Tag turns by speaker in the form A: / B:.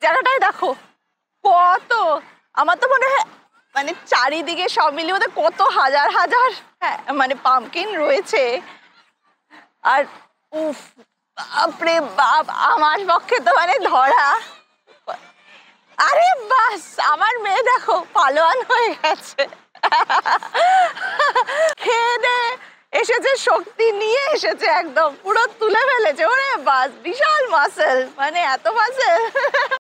A: জায়গাটায় দেখো কত, আমার তো মনে হয় মানে চারিদিকে সব মিলিয়ে ওদের কত হাজার হাজার হ্যাঁ মানে পামকিন রয়েছে। আর উফ বাপরে বাপ, আমার পক্ষে তো মানে ধরা। আরে বাস, আমার মেয়ে দেখো পালোয়ান হয়ে গেছে, খেয়ে দে এসেছে, শক্তি নিয়ে এসেছে, একদম পুরো তুলে ফেলেছে। ওরে বাস, বিশাল মাসেল, মানে এত মাসেল।